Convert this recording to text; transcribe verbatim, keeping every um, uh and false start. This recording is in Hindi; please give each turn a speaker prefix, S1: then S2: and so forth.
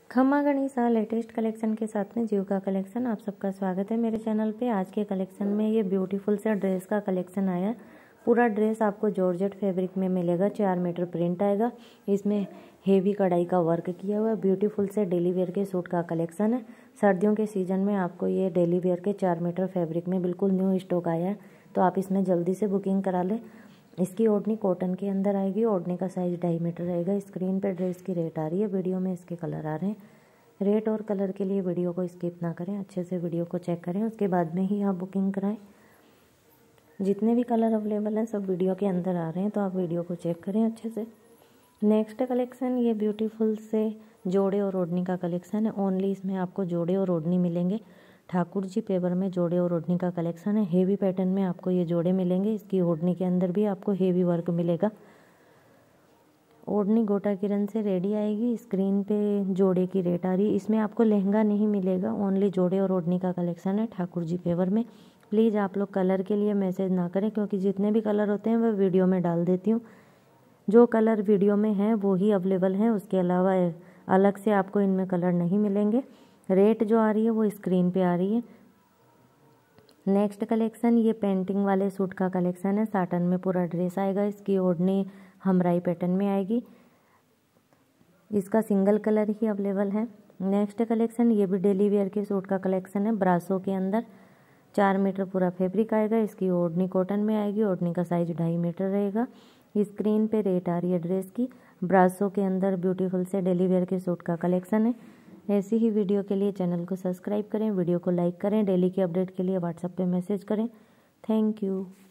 S1: खम्मा गणिसा लेटेस्ट कलेक्शन के साथ में जीव का कलेक्शन। आप सबका स्वागत है मेरे चैनल पे। आज के कलेक्शन में ये ब्यूटीफुल सा ड्रेस का कलेक्शन आया। पूरा ड्रेस आपको जॉर्जेट फैब्रिक में मिलेगा। चार मीटर प्रिंट आएगा। इसमें हेवी कढ़ाई का वर्क किया हुआ है। ब्यूटीफुल से डेली वेयर के सूट का कलेक्शन है। सर्दियों के सीजन में आपको ये डेली वेयर के चार मीटर फैब्रिक में बिल्कुल न्यू स्टॉक आया है, तो आप इसमें जल्दी से बुकिंग करा लें। इसकी ओढ़नी कॉटन के अंदर आएगी। ओढ़नी का साइज ढाई मीटर रहेगा। स्क्रीन पे ड्रेस की रेट आ रही है, वीडियो में इसके कलर आ रहे हैं। रेट और कलर के लिए वीडियो को स्किप ना करें, अच्छे से वीडियो को चेक करें, उसके बाद में ही आप बुकिंग कराएं। जितने भी कलर अवेलेबल हैं सब वीडियो के अंदर आ रहे हैं, तो आप वीडियो को चेक करें अच्छे से। नेक्स्ट कलेक्शन ये ब्यूटीफुल से जोड़े और ओढ़नी का कलेक्शन है। ओनली इसमें आपको जोड़े और ओढ़नी मिलेंगे। ठाकुर जी पेपर में जोड़े और ओढ़नी का कलेक्शन है। हेवी पैटर्न में आपको ये जोड़े मिलेंगे। इसकी ओढ़नी के अंदर भी आपको हेवी वर्क मिलेगा। ओढ़नी गोटा किरण से रेडी आएगी। स्क्रीन पे जोड़े की रेट आ रही है। इसमें आपको लहंगा नहीं मिलेगा, ओनली जोड़े और ओढ़नी का कलेक्शन है ठाकुर जी पेवर में। प्लीज़ आप लोग कलर के लिए मैसेज ना करें, क्योंकि जितने भी कलर होते हैं वह वीडियो में डाल देती हूँ। जो कलर वीडियो में है वो ही अवेलेबल है, उसके अलावा अलग से आपको इनमें कलर नहीं मिलेंगे। रेट जो आ रही है वो स्क्रीन पे आ रही है। नेक्स्ट कलेक्शन ये पेंटिंग वाले सूट का कलेक्शन है। साटन में पूरा ड्रेस आएगा। इसकी ओढ़नी हमराई पैटर्न में आएगी। इसका सिंगल कलर ही अवेलेबल है। नेक्स्ट कलेक्शन ये भी डेली वेयर के सूट का कलेक्शन है। ब्रासो के अंदर चार मीटर पूरा फैब्रिक आएगा। इसकी ओढ़नी कॉटन में आएगी। ओढ़नी का साइज ढाई मीटर रहेगा। स्क्रीन पे रेट आ रही है ड्रेस की। ब्रासो के अंदर ब्यूटीफुल से डेली वेयर के सूट का कलेक्शन है। ऐसी ही वीडियो के लिए चैनल को सब्सक्राइब करें, वीडियो को लाइक करें, डेली के अपडेट के लिए व्हाट्सएप पे मैसेज करें। Thank you.